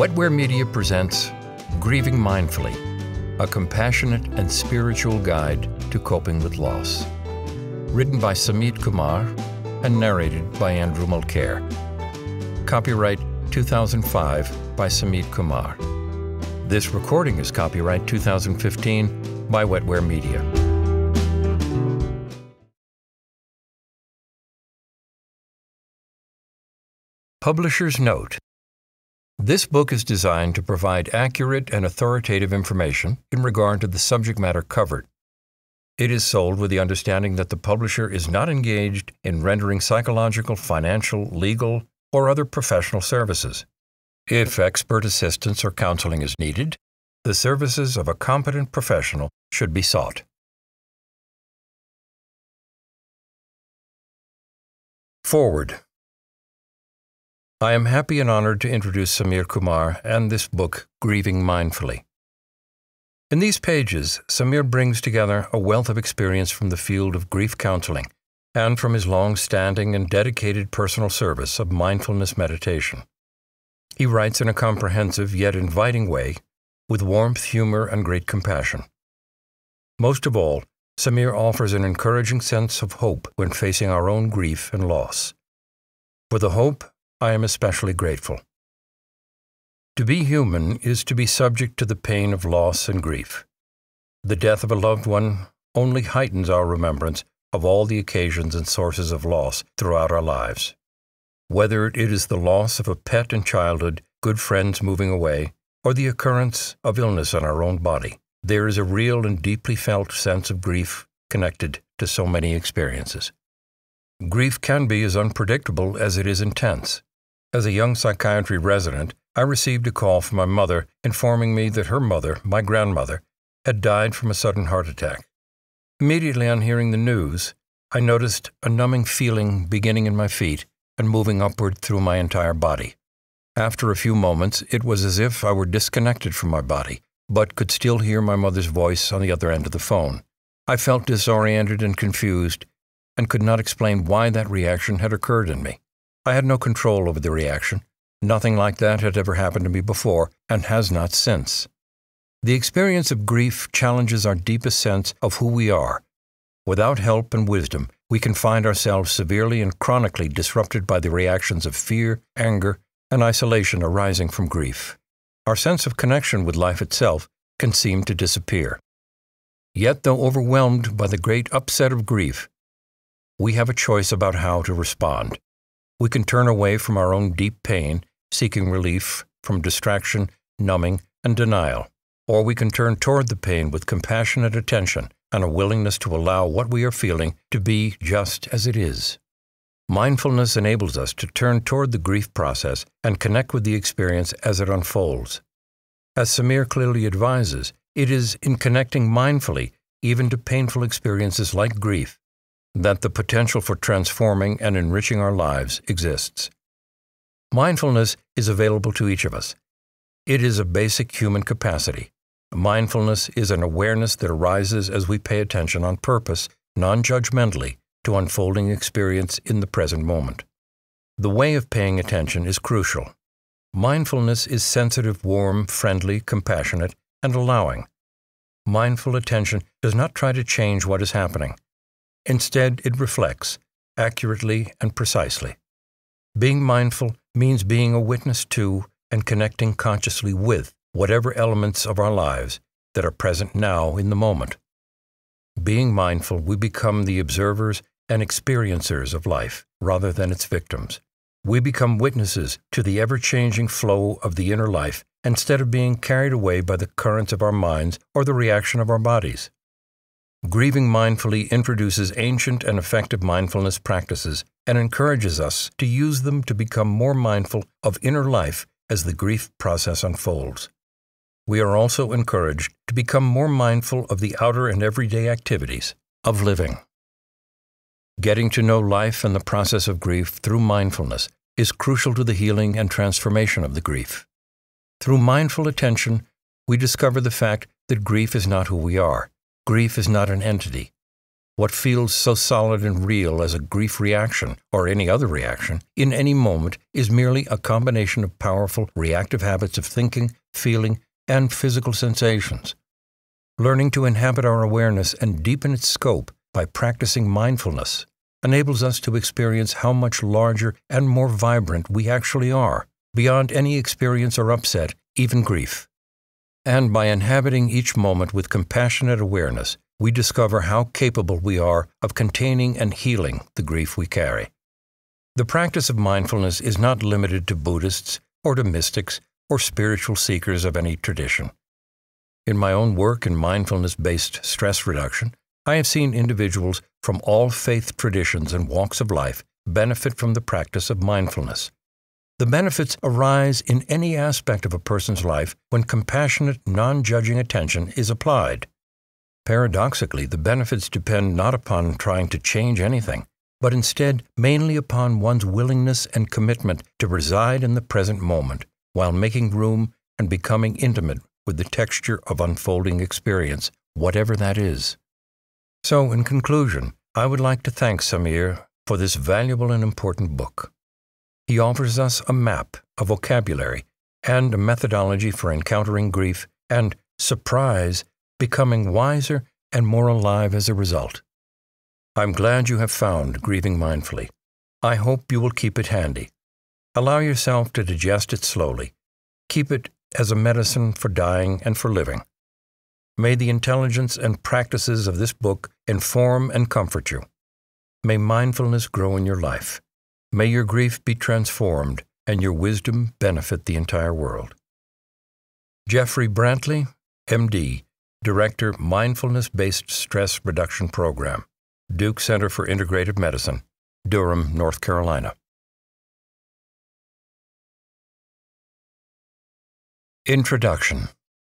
Wetware Media presents Grieving Mindfully, a compassionate and spiritual guide to coping with loss. Written by Sameet Kumar and narrated by Andrew Mulcare. Copyright 2005 by Sameet Kumar. This recording is copyright 2015 by Wetware Media. Publisher's note. This book is designed to provide accurate and authoritative information in regard to the subject matter covered. It is sold with the understanding that the publisher is not engaged in rendering psychological, financial, legal, or other professional services. If expert assistance or counseling is needed, the services of a competent professional should be sought. Foreword. I am happy and honored to introduce Sameet Kumar and this book, Grieving Mindfully. In these pages, Sameet brings together a wealth of experience from the field of grief counseling and from his long-standing and dedicated personal service of mindfulness meditation. He writes in a comprehensive yet inviting way, with warmth, humor, and great compassion. Most of all, Sameet offers an encouraging sense of hope when facing our own grief and loss. For the hope, I am especially grateful. To be human is to be subject to the pain of loss and grief. The death of a loved one only heightens our remembrance of all the occasions and sources of loss throughout our lives. Whether it is the loss of a pet in childhood, good friends moving away, or the occurrence of illness in our own body, there is a real and deeply felt sense of grief connected to so many experiences. Grief can be as unpredictable as it is intense. As a young psychiatry resident, I received a call from my mother informing me that her mother, my grandmother, had died from a sudden heart attack. Immediately on hearing the news, I noticed a numbing feeling beginning in my feet and moving upward through my entire body. After a few moments, it was as if I were disconnected from my body, but could still hear my mother's voice on the other end of the phone. I felt disoriented and confused, and could not explain why that reaction had occurred in me. I had no control over the reaction. Nothing like that had ever happened to me before, and has not since. The experience of grief challenges our deepest sense of who we are. Without help and wisdom, we can find ourselves severely and chronically disrupted by the reactions of fear, anger, and isolation arising from grief. Our sense of connection with life itself can seem to disappear. Yet, though overwhelmed by the great upset of grief, we have a choice about how to respond. We can turn away from our own deep pain, seeking relief from distraction, numbing, and denial. Or we can turn toward the pain with compassionate attention and a willingness to allow what we are feeling to be just as it is. Mindfulness enables us to turn toward the grief process and connect with the experience as it unfolds. As Sameet clearly advises, it is in connecting mindfully, even to painful experiences like grief, that the potential for transforming and enriching our lives exists. Mindfulness is available to each of us. It is a basic human capacity. Mindfulness is an awareness that arises as we pay attention on purpose, non-judgmentally, to unfolding experience in the present moment. The way of paying attention is crucial. Mindfulness is sensitive, warm, friendly, compassionate, and allowing. Mindful attention does not try to change what is happening. Instead, it reflects, accurately and precisely. Being mindful means being a witness to and connecting consciously with whatever elements of our lives that are present now in the moment. Being mindful, we become the observers and experiencers of life rather than its victims. We become witnesses to the ever-changing flow of the inner life instead of being carried away by the currents of our minds or the reaction of our bodies. Grieving Mindfully introduces ancient and effective mindfulness practices and encourages us to use them to become more mindful of inner life as the grief process unfolds. We are also encouraged to become more mindful of the outer and everyday activities of living. Getting to know life and the process of grief through mindfulness is crucial to the healing and transformation of the grief. Through mindful attention, we discover the fact that grief is not who we are. Grief is not an entity. What feels so solid and real as a grief reaction or any other reaction in any moment is merely a combination of powerful reactive habits of thinking, feeling, and physical sensations. Learning to inhabit our awareness and deepen its scope by practicing mindfulness enables us to experience how much larger and more vibrant we actually are, beyond any experience or upset, even grief. And by inhabiting each moment with compassionate awareness, we discover how capable we are of containing and healing the grief we carry. The practice of mindfulness is not limited to Buddhists or to mystics or spiritual seekers of any tradition. In my own work in mindfulness-based stress reduction, I have seen individuals from all faith traditions and walks of life benefit from the practice of mindfulness. The benefits arise in any aspect of a person's life when compassionate, non-judging attention is applied. Paradoxically, the benefits depend not upon trying to change anything, but instead mainly upon one's willingness and commitment to reside in the present moment while making room and becoming intimate with the texture of unfolding experience, whatever that is. So, in conclusion, I would like to thank Sameet for this valuable and important book. He offers us a map, a vocabulary, and a methodology for encountering grief and, surprise, becoming wiser and more alive as a result. I'm glad you have found Grieving Mindfully. I hope you will keep it handy. Allow yourself to digest it slowly. Keep it as a medicine for dying and for living. May the intelligence and practices of this book inform and comfort you. May mindfulness grow in your life. May your grief be transformed and your wisdom benefit the entire world. Jeffrey Brantley, MD, Director, Mindfulness-Based Stress Reduction Program, Duke Center for Integrative Medicine, Durham, North Carolina. Introduction.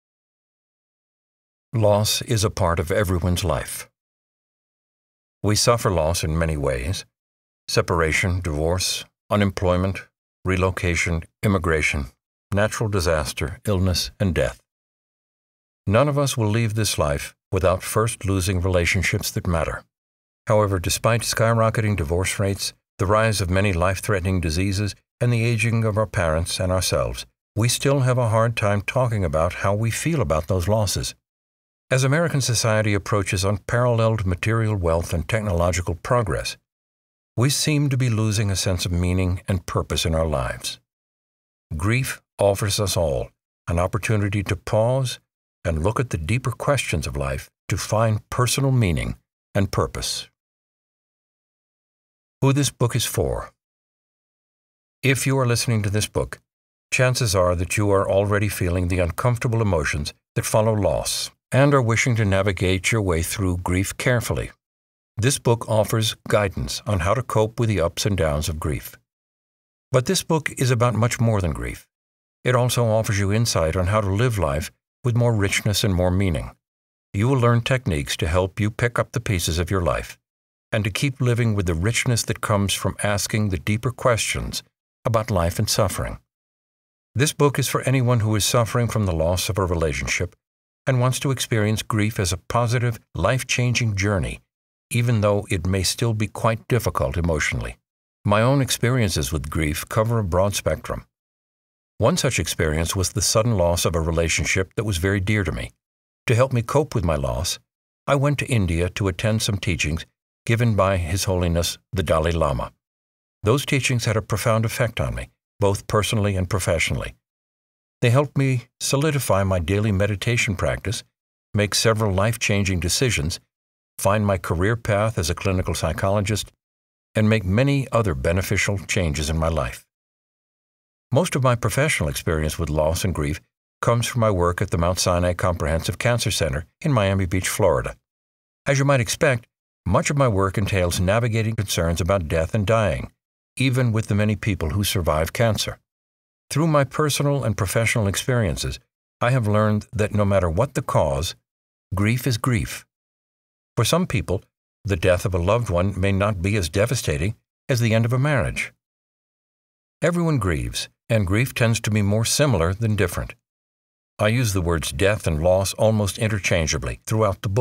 Loss is a part of everyone's life. We suffer loss in many ways: separation, divorce, unemployment, relocation, immigration, natural disaster, illness, and death. None of us will leave this life without first losing relationships that matter. However, despite skyrocketing divorce rates, the rise of many life-threatening diseases, and the aging of our parents and ourselves, we still have a hard time talking about how we feel about those losses. As American society approaches unparalleled material wealth and technological progress, we seem to be losing a sense of meaning and purpose in our lives. Grief offers us all an opportunity to pause and look at the deeper questions of life to find personal meaning and purpose. Who this book is for. If you are listening to this book, chances are that you are already feeling the uncomfortable emotions that follow loss and are wishing to navigate your way through grief carefully. This book offers guidance on how to cope with the ups and downs of grief. But this book is about much more than grief. It also offers you insight on how to live life with more richness and more meaning. You will learn techniques to help you pick up the pieces of your life and to keep living with the richness that comes from asking the deeper questions about life and suffering. This book is for anyone who is suffering from the loss of a relationship and wants to experience grief as a positive, life-changing journey, even though it may still be quite difficult emotionally. My own experiences with grief cover a broad spectrum. One such experience was the sudden loss of a relationship that was very dear to me. To help me cope with my loss, I went to India to attend some teachings given by His Holiness the Dalai Lama. Those teachings had a profound effect on me, both personally and professionally. They helped me solidify my daily meditation practice, make several life-changing decisions, find my career path as a clinical psychologist, and make many other beneficial changes in my life. Most of my professional experience with loss and grief comes from my work at the Mount Sinai Comprehensive Cancer Center in Miami Beach, Florida. As you might expect, much of my work entails navigating concerns about death and dying, even with the many people who survive cancer. Through my personal and professional experiences, I have learned that no matter what the cause, grief is grief. For some people, the death of a loved one may not be as devastating as the end of a marriage. Everyone grieves, and grief tends to be more similar than different. I use the words death and loss almost interchangeably throughout the book,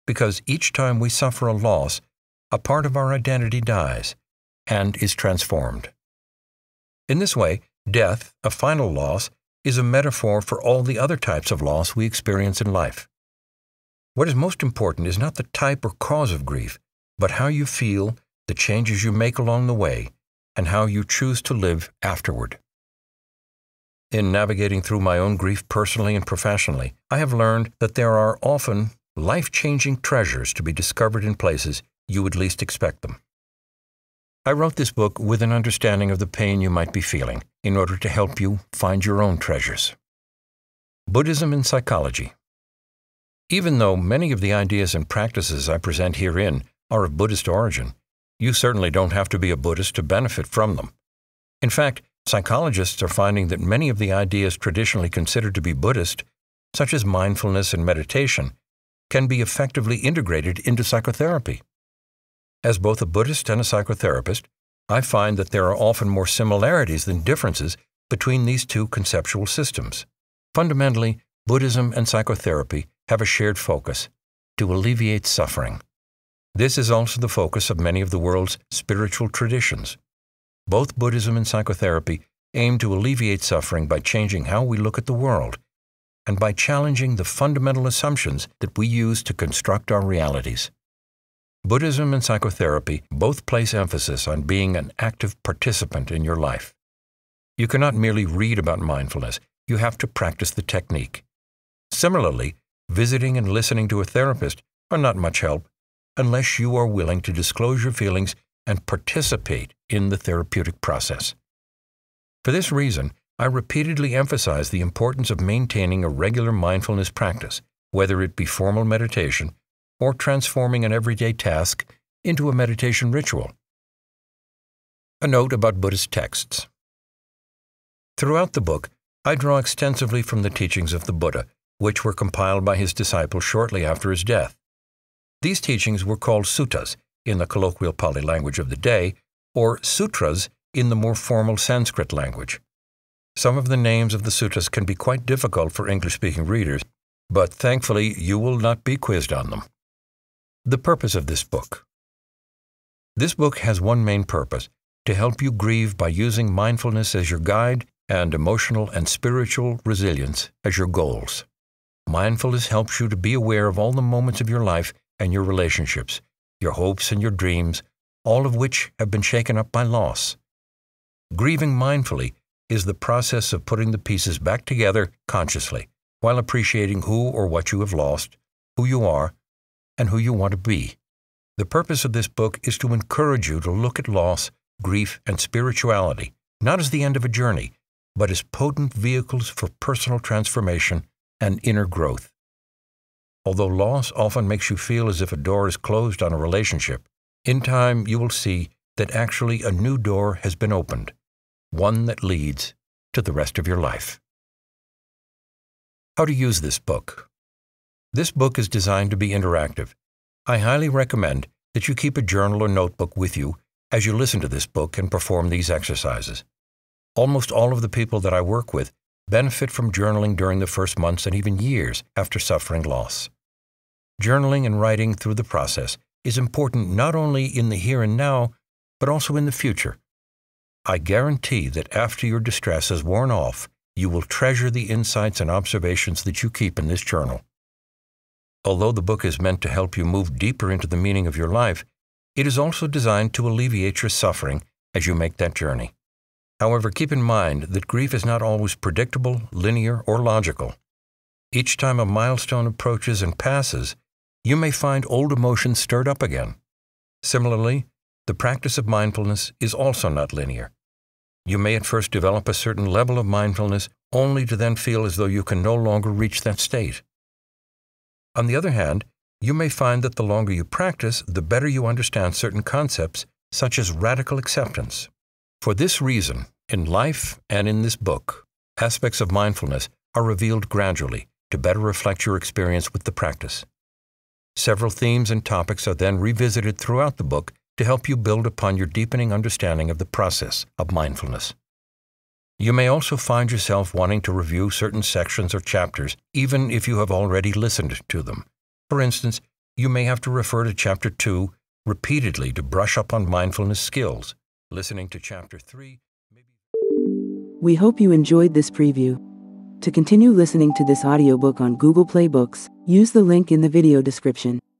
because each time we suffer a loss, a part of our identity dies and is transformed. In this way, death, a final loss, is a metaphor for all the other types of loss we experience in life. What is most important is not the type or cause of grief, but how you feel, the changes you make along the way, and how you choose to live afterward. In navigating through my own grief personally and professionally, I have learned that there are often life-changing treasures to be discovered in places you would least expect them. I wrote this book with an understanding of the pain you might be feeling in order to help you find your own treasures. Buddhism and psychology. Even though many of the ideas and practices I present herein are of Buddhist origin, you certainly don't have to be a Buddhist to benefit from them. In fact, psychologists are finding that many of the ideas traditionally considered to be Buddhist, such as mindfulness and meditation, can be effectively integrated into psychotherapy. As both a Buddhist and a psychotherapist, I find that there are often more similarities than differences between these two conceptual systems. Fundamentally, Buddhism and psychotherapy have a shared focus: to alleviate suffering. This is also the focus of many of the world's spiritual traditions. Both Buddhism and psychotherapy aim to alleviate suffering by changing how we look at the world and by challenging the fundamental assumptions that we use to construct our realities. Buddhism and psychotherapy both place emphasis on being an active participant in your life. You cannot merely read about mindfulness, you have to practice the technique. Similarly, visiting and listening to a therapist are not much help unless you are willing to disclose your feelings and participate in the therapeutic process. For this reason, I repeatedly emphasize the importance of maintaining a regular mindfulness practice, whether it be formal meditation or transforming an everyday task into a meditation ritual. A note about Buddhist texts. Throughout the book, I draw extensively from the teachings of the Buddha, which were compiled by his disciples shortly after his death. These teachings were called suttas in the colloquial Pali language of the day, or sutras in the more formal Sanskrit language. Some of the names of the suttas can be quite difficult for English-speaking readers, but thankfully you will not be quizzed on them. The purpose of this book. This book has one main purpose: to help you grieve by using mindfulness as your guide and emotional and spiritual resilience as your goals. Mindfulness helps you to be aware of all the moments of your life and your relationships, your hopes and your dreams, all of which have been shaken up by loss. Grieving mindfully is the process of putting the pieces back together consciously, while appreciating who or what you have lost, who you are, and who you want to be. The purpose of this book is to encourage you to look at loss, grief, and spirituality, not as the end of a journey, but as potent vehicles for personal transformation and inner growth. Although loss often makes you feel as if a door is closed on a relationship, in time you will see that actually a new door has been opened, one that leads to the rest of your life. How to use this book. This book is designed to be interactive. I highly recommend that you keep a journal or notebook with you as you listen to this book and perform these exercises. Almost all of the people that I work with benefit from journaling during the first months and even years after suffering loss. Journaling and writing through the process is important not only in the here and now, but also in the future. I guarantee that after your distress has worn off, you will treasure the insights and observations that you keep in this journal. Although the book is meant to help you move deeper into the meaning of your life, it is also designed to alleviate your suffering as you make that journey. However, keep in mind that grief is not always predictable, linear, or logical. Each time a milestone approaches and passes, you may find old emotions stirred up again. Similarly, the practice of mindfulness is also not linear. You may at first develop a certain level of mindfulness only to then feel as though you can no longer reach that state. On the other hand, you may find that the longer you practice, the better you understand certain concepts, such as radical acceptance. For this reason, in life and in this book, aspects of mindfulness are revealed gradually to better reflect your experience with the practice. Several themes and topics are then revisited throughout the book to help you build upon your deepening understanding of the process of mindfulness. You may also find yourself wanting to review certain sections or chapters, even if you have already listened to them. For instance, You may have to refer to Chapter 2 repeatedly to brush up on mindfulness skills. Listening to Chapter 3 may be... We hope you enjoyed this preview. To continue listening to this audiobook on Google Play Books, use the link in the video description.